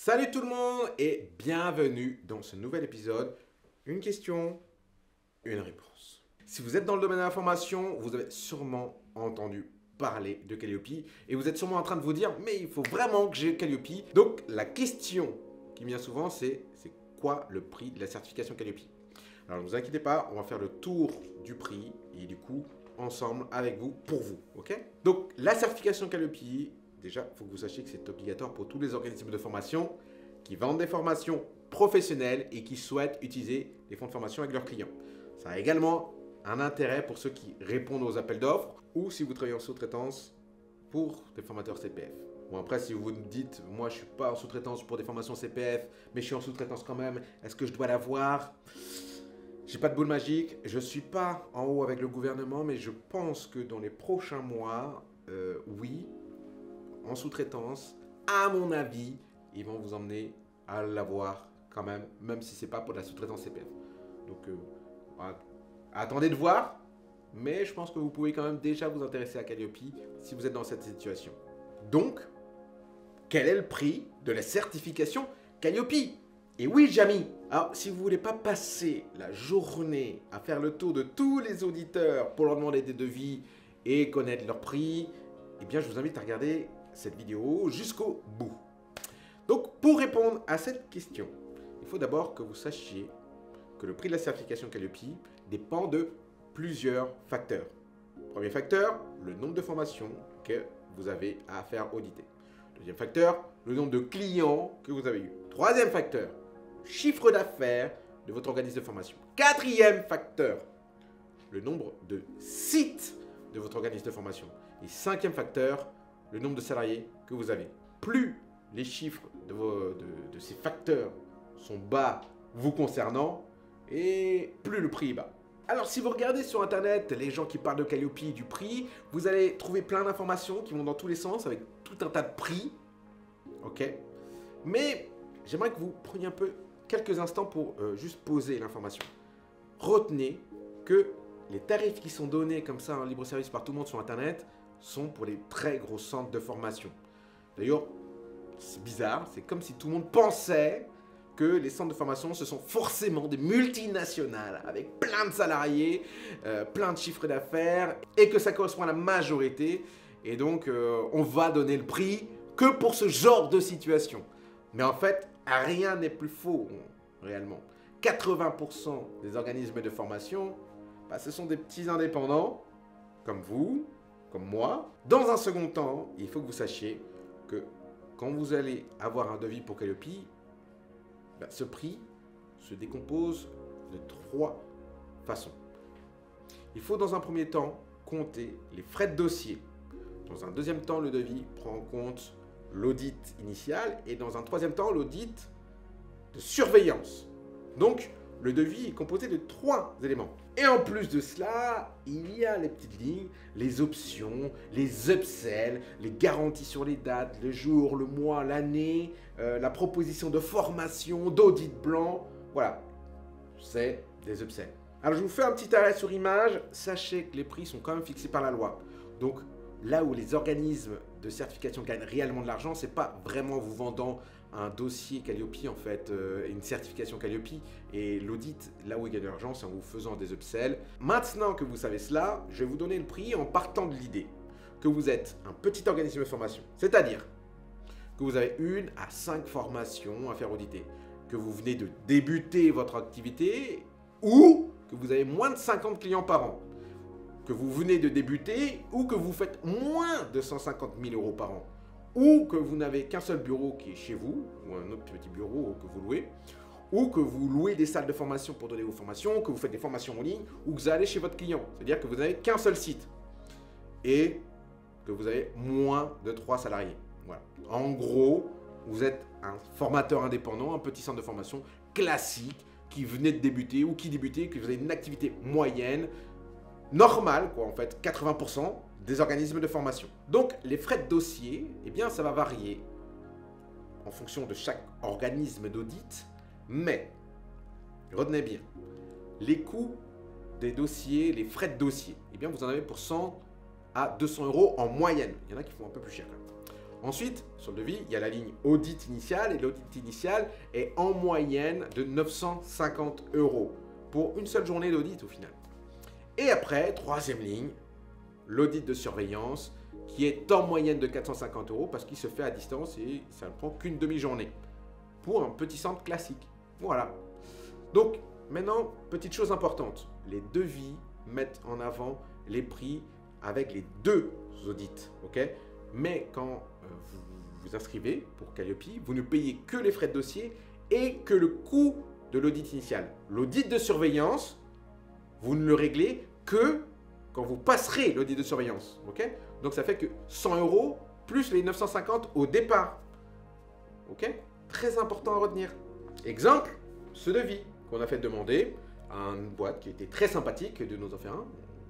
Salut tout le monde et bienvenue dans ce nouvel épisode. Une question, une réponse. Si vous êtes dans le domaine de l'information, vous avez sûrement entendu parler de Calliope et vous êtes sûrement en train de vous dire mais il faut vraiment que j'ai Calliope. Donc la question qui vient souvent c'est quoi le prix de la certification Calliope? Alors ne vous inquiétez pas, on va faire le tour du prix et du coup ensemble avec vous, pour vous, ok? Donc la certification Calliope, déjà, il faut que vous sachiez que c'est obligatoire pour tous les organismes de formation qui vendent des formations professionnelles et qui souhaitent utiliser les fonds de formation avec leurs clients. Ça a également un intérêt pour ceux qui répondent aux appels d'offres ou si vous travaillez en sous-traitance pour des formateurs CPF. Bon après, si vous me dites, moi je ne suis pas en sous-traitance pour des formations CPF, mais je suis en sous-traitance quand même, est-ce que je dois l'avoir? J'ai pas de boule magique, je ne suis pas en haut avec le gouvernement, mais je pense que dans les prochains mois, oui, en sous-traitance, à mon avis, ils vont vous emmener à l'avoir quand même si ce n'est pas pour la sous-traitance CPF. Donc, attendez de voir, mais je pense que vous pouvez quand même déjà vous intéresser à Calliope si vous êtes dans cette situation. Donc, quel est le prix de la certification Calliope? Et oui, Jamy, alors si vous ne voulez pas passer la journée à faire le tour de tous les auditeurs pour leur demander des devis et connaître leur prix, eh bien je vous invite à regarder cette vidéo jusqu'au bout. Donc pour répondre à cette question, il faut d'abord que vous sachiez que le prix de la certification Calliope dépend de plusieurs facteurs. Premier facteur, le nombre de formations que vous avez à faire auditer. Deuxième facteur, le nombre de clients que vous avez eu. Troisième facteur, chiffre d'affaires de votre organisme de formation. Quatrième facteur, le nombre de sites de votre organisme de formation. Et cinquième facteur, le nombre de salariés que vous avez. Plus les chiffres de ces facteurs sont bas vous concernant, et plus le prix est bas. Alors si vous regardez sur internet les gens qui parlent de Calliope et du prix, vous allez trouver plein d'informations qui vont dans tous les sens avec tout un tas de prix. Ok? Mais j'aimerais que vous preniez un peu quelques instants pour juste poser l'information. Retenez que les tarifs qui sont donnés comme ça en libre service par tout le monde sur internet sont pour les très gros centres de formation. D'ailleurs, c'est bizarre, c'est comme si tout le monde pensait que les centres de formation, ce sont forcément des multinationales avec plein de salariés, plein de chiffres d'affaires et que ça correspond à la majorité. Et donc, on va donner le prix que pour ce genre de situation. Mais en fait, rien n'est plus faux, réellement. 80% des organismes de formation, ce sont des petits indépendants, comme vous, comme moi. Dans un second temps, il faut que vous sachiez que quand vous allez avoir un devis pour Calliope, ce prix se décompose de 3 façons. Il faut dans un premier temps compter les frais de dossier. Dans un deuxième temps, le devis prend en compte l'audit initial et dans un troisième temps, l'audit de surveillance. Donc, le devis est composé de 3 éléments. Et en plus de cela, il y a les petites lignes, les options, les upsells, les garanties sur les dates, le jour, le mois, l'année, la proposition de formation, d'audit blanc. Voilà, c'est des upsells. Alors, je vous fais un petit arrêt sur image. Sachez que les prix sont quand même fixés par la loi. Donc, là où les organismes de certification gagnent réellement de l'argent, c'est pas vraiment vous vendant un dossier Calliope, en fait, une certification Calliope, et l'audit, là où ils gagnent de l'argent, c'est en vous faisant des upsells. Maintenant que vous savez cela, je vais vous donner le prix en partant de l'idée que vous êtes un petit organisme de formation, c'est-à-dire que vous avez 1 à 5 formations à faire auditer, que vous venez de débuter votre activité ou que vous avez moins de 50 clients par an, que vous venez de débuter ou que vous faites moins de 150 000 € par an, ou que vous n'avez qu'un seul bureau qui est chez vous, ou un autre petit bureau que vous louez, ou que vous louez des salles de formation pour donner vos formations, que vous faites des formations en ligne, ou que vous allez chez votre client. C'est-à-dire que vous n'avez qu'un seul site et que vous avez moins de 3 salariés. Voilà. En gros, vous êtes un formateur indépendant, un petit centre de formation classique qui venait de débuter ou qui débutait, que vous avez une activité moyenne, normale, quoi, en fait, 80% des organismes de formation. Donc, les frais de dossier, eh bien, ça va varier en fonction de chaque organisme d'audit, mais, retenez bien, les coûts des dossiers, les frais de dossier, eh bien, vous en avez pour 100 à 200 € en moyenne. Il y en a qui font un peu plus cher. Ensuite, sur le devis, il y a la ligne audit initial et l'audit initial est en moyenne de 950 € pour une seule journée d'audit au final. Et après, troisième ligne, l'audit de surveillance qui est en moyenne de 450 € parce qu'il se fait à distance et ça ne prend qu'une demi-journée pour un petit centre classique. Voilà. Donc, maintenant, petite chose importante, les devis mettent en avant les prix avec les deux audits, ok? Mais quand vous vous inscrivez pour Calliope, vous ne payez que les frais de dossier et que le coût de l'audit initial. L'audit de surveillance, vous ne le réglez que quand vous passerez l'audit de surveillance, ok? Donc ça fait que 100 € plus les 950 au départ, ok? Très important à retenir. Exemple, ce devis qu'on a fait demander à une boîte qui était très sympathique de nous en faire un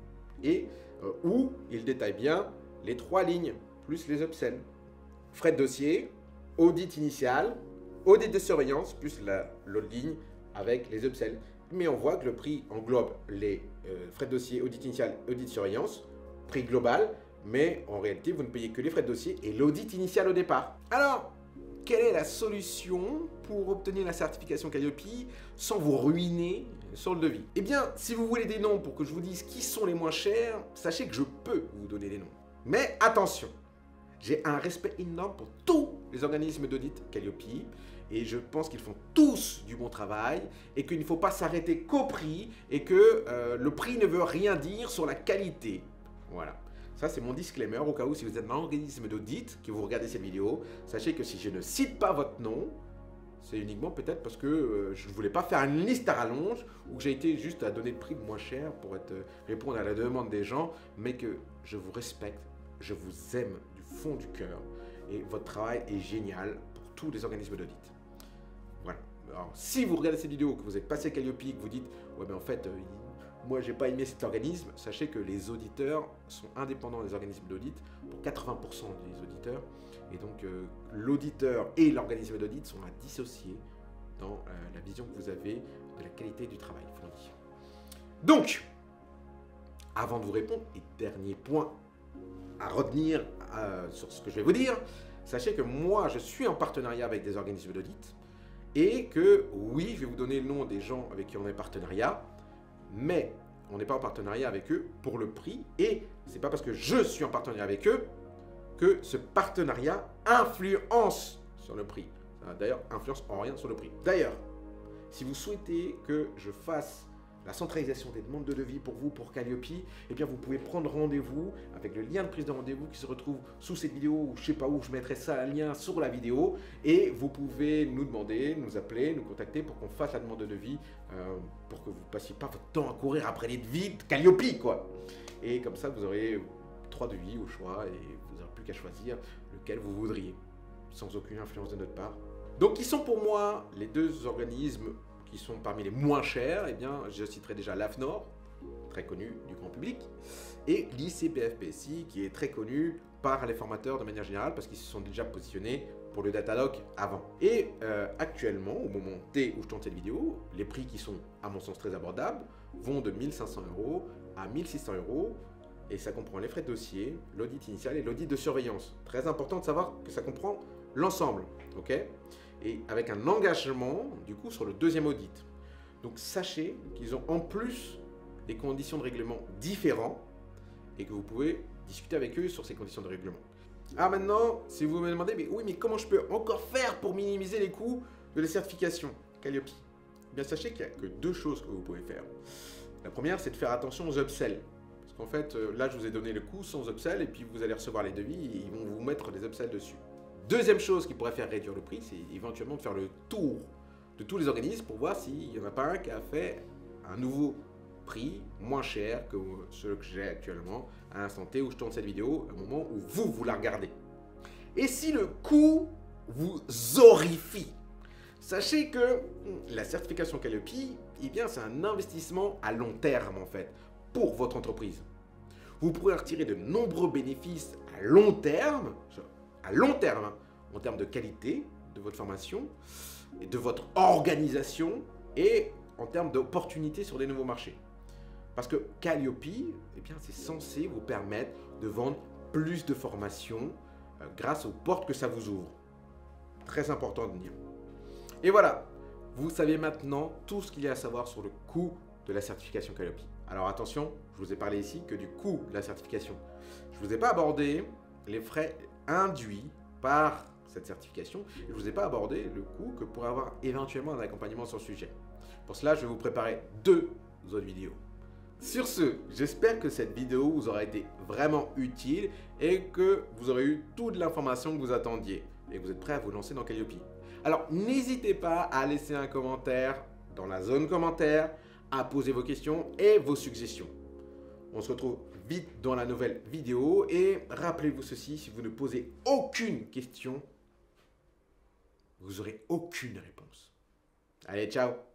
et où il détaille bien les 3 lignes plus les upsells. Frais de dossier, audit initial, audit de surveillance plus l'autre ligne avec les upsells. Mais on voit que le prix englobe les frais de dossier, audit initial, audit de surveillance, prix global, mais en réalité vous ne payez que les frais de dossier et l'audit initial au départ. Alors, quelle est la solution pour obtenir la certification Calliope sans vous ruiner sur le devis? Eh bien, si vous voulez des noms pour que je vous dise qui sont les moins chers, sachez que je peux vous donner des noms. Mais attention, j'ai un respect énorme pour tous les organismes d'audit Calliope et je pense qu'ils font tous du bon travail et qu'il ne faut pas s'arrêter qu'au prix et que le prix ne veut rien dire sur la qualité. Voilà. Ça, c'est mon disclaimer au cas où si vous êtes un organisme d'audit, que vous regardez cette vidéo, sachez que si je ne cite pas votre nom, c'est uniquement peut-être parce que je ne voulais pas faire une liste à rallonge ou que j'ai été juste à donner le prix le moins cher pour répondre à la demande des gens, mais que je vous respecte, je vous aime du fond du cœur et votre travail est génial pour tous les organismes d'audit. Voilà. Alors, si vous regardez cette vidéo, que vous êtes passé Calliope, que vous dites « Ouais, mais en fait, moi, j'ai pas aimé cet organisme », sachez que les auditeurs sont indépendants des organismes d'audit pour 80% des auditeurs. Et donc, l'auditeur et l'organisme d'audit sont à dissocier dans la vision que vous avez de la qualité du travail fourni. Donc, avant de vous répondre, et dernier point à retenir sur ce que je vais vous dire, sachez que moi, je suis en partenariat avec des organismes d'audit et que, oui, je vais vous donner le nom des gens avec qui on est en partenariat, mais on n'est pas en partenariat avec eux pour le prix et c'est pas parce que je suis en partenariat avec eux que ce partenariat influence sur le prix. Ça d'ailleurs influence en rien sur le prix. D'ailleurs, si vous souhaitez que je fasse la centralisation des demandes de devis pour vous, pour Calliope, eh bien vous pouvez prendre rendez-vous avec le lien de prise de rendez-vous qui se retrouve sous cette vidéo ou je sais pas où, je mettrai ça, le lien sur la vidéo et vous pouvez nous demander, nous appeler, nous contacter pour qu'on fasse la demande de devis pour que vous ne passiez pas votre temps à courir après les devis de Calliope, quoi. Et comme ça, vous aurez 3 devis au choix et vous n'aurez plus qu'à choisir lequel vous voudriez, sans aucune influence de notre part. Donc, qui sont pour moi les deux organismes qui sont parmi les moins chers? Eh bien, je citerai déjà l'AFNOR, très connu du grand public, et l'ICPFPSI, qui est très connu par les formateurs de manière générale, parce qu'ils se sont déjà positionnés pour le Datalogue avant. Et actuellement, au moment T où je tourne cette vidéo, les prix qui sont, à mon sens, très abordables, vont de 1500 € à 1600 €, et ça comprend les frais de dossier, l'audit initial et l'audit de surveillance. Très important de savoir que ça comprend l'ensemble, ok? Et avec un engagement, du coup, sur le deuxième audit. Donc, sachez qu'ils ont en plus des conditions de règlement différents et que vous pouvez discuter avec eux sur ces conditions de règlement. Ah, maintenant, si vous me demandez, mais oui, mais comment je peux encore faire pour minimiser les coûts de la certification Calliope? Eh bien, sachez qu'il n'y a que 2 choses que vous pouvez faire. La première, c'est de faire attention aux upsells. Parce qu'en fait, là, je vous ai donné le coût sans upsell et puis vous allez recevoir les devis et ils vont vous mettre des upsells dessus. Deuxième chose qui pourrait faire réduire le prix, c'est éventuellement de faire le tour de tous les organismes pour voir s'il n'y en a pas un qui a fait un nouveau prix moins cher que ceux que j'ai actuellement à l'instant T où je tourne cette vidéo, au moment où vous la regardez. Et si le coût vous horrifie, sachez que la certification Calliope, eh bien, c'est un investissement à long terme en fait, pour votre entreprise. Vous pourrez retirer de nombreux bénéfices à long terme, hein, en termes de qualité de votre formation et de votre organisation et en termes d'opportunités sur des nouveaux marchés. Parce que Calliope, eh bien, c'est censé vous permettre de vendre plus de formations grâce aux portes que ça vous ouvre. Très important de dire. Et voilà, vous savez maintenant tout ce qu'il y a à savoir sur le coût de la certification Calliope. Alors attention, je vous ai parlé ici que du coût de la certification. Je ne vous ai pas abordé les frais induits par cette certification. Je ne vous ai pas abordé le coût que pourrait avoir éventuellement un accompagnement sur le sujet. Pour cela, je vais vous préparer 2 autres vidéos. Sur ce, j'espère que cette vidéo vous aura été vraiment utile et que vous aurez eu toute l'information que vous attendiez et que vous êtes prêt à vous lancer dans Calliope. Alors, n'hésitez pas à laisser un commentaire dans la zone commentaire, à poser vos questions et vos suggestions. On se retrouve vite dans la nouvelle vidéo et rappelez-vous ceci, si vous ne posez aucune question, vous n'aurez aucune réponse. Allez, ciao!